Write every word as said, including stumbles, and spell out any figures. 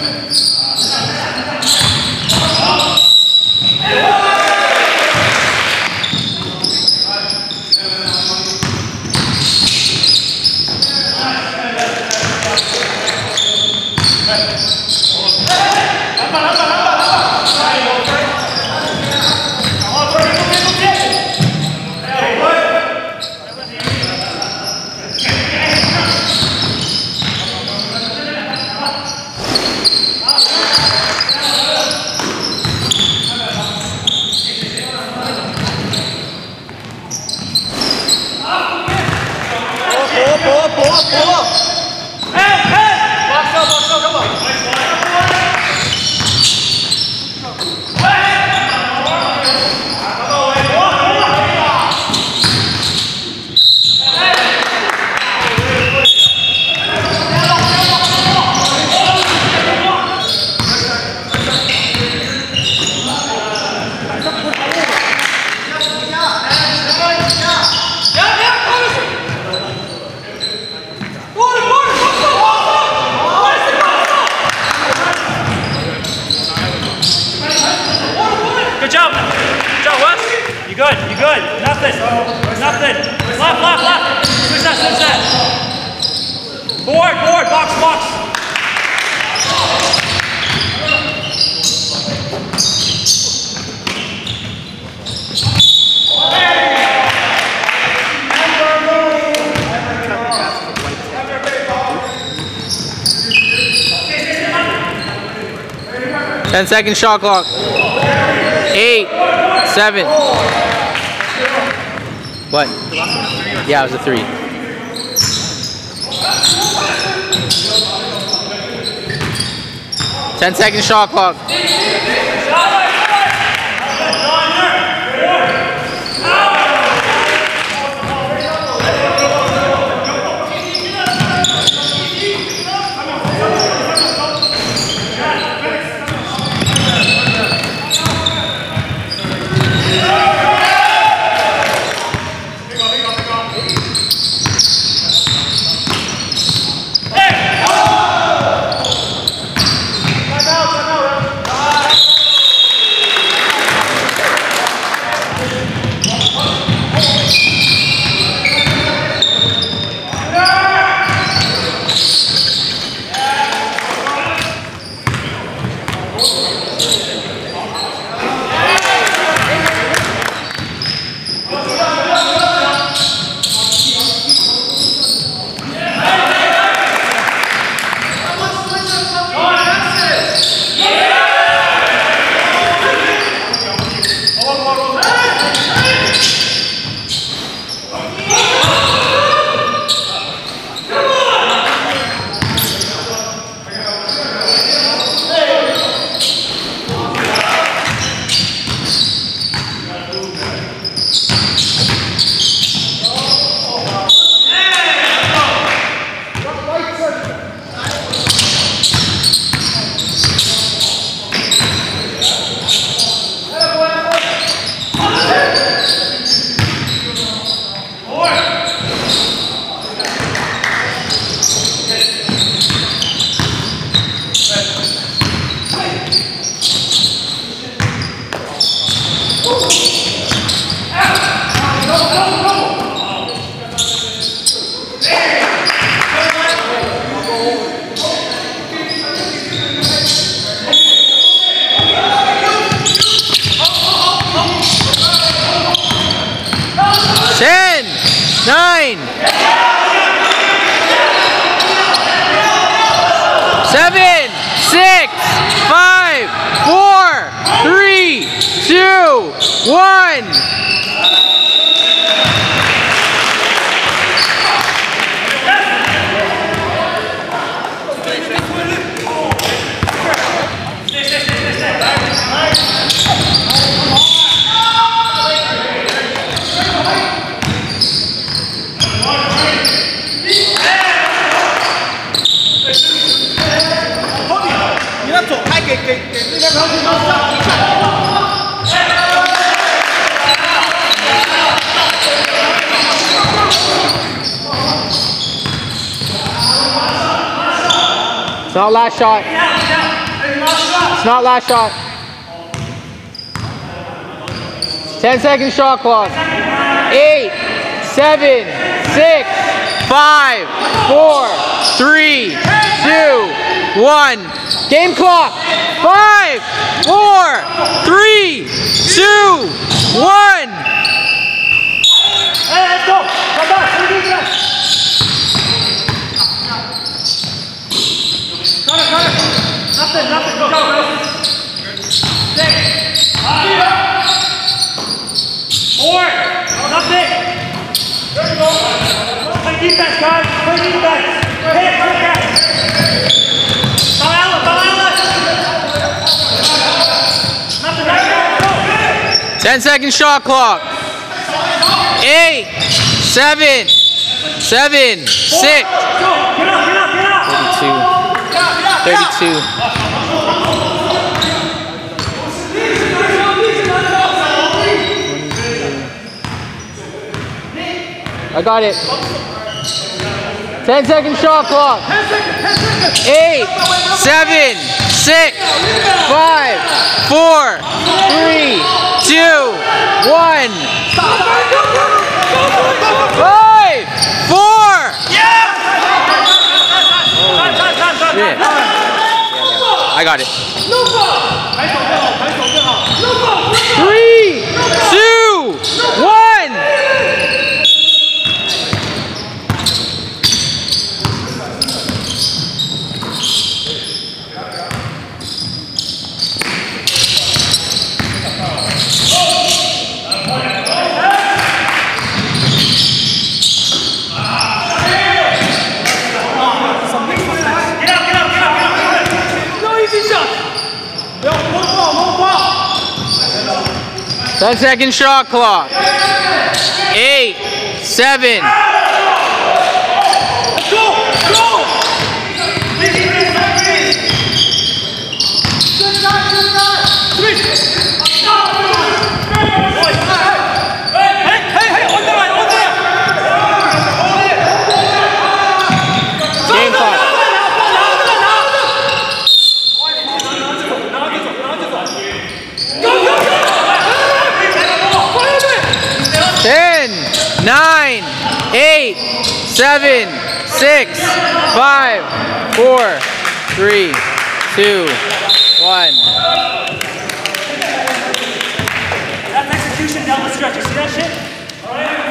Good job. Good job, Wes. You good. You good. Nothing. Nothing. Left, left, left. Switch that, switch that. Board, board, box, box. Ten second shot clock. Eight, seven. What? Yeah, it was a three. Ten second shot clock. Ten, nine, seven, six, five, four, three, two, one. It's our last shot. It's not last shot. ten second shot clock. Eight, seven, six, five, four, three, two, one. Game clock. Five, four, three, two, one. Hey, let's go. Come back. Three defense. Cut it, cut it. Nothing, nothing. Go, go. Six. Four. Nothing. There you go. Play defense, guys. Play defense. Hit, quick out. Come out, come out. Nothing, nothing. Go. ten second shot clock. Eight, seven, seven, six, thirty-two, thirty-two. I got it. ten second shot clock. Eight, seven, six, five, four, three, two, one. Five, four. Yeah! Oh, shit. I got it. Three, two, one. ten second shot clock. Eight, seven. Let's go! Go! Hey, hey, hey! On there, on there! Game clock. ten, nine, eight, seven, six, five, four, three, two, one. That's execution down the stretch. You see that shit? All right.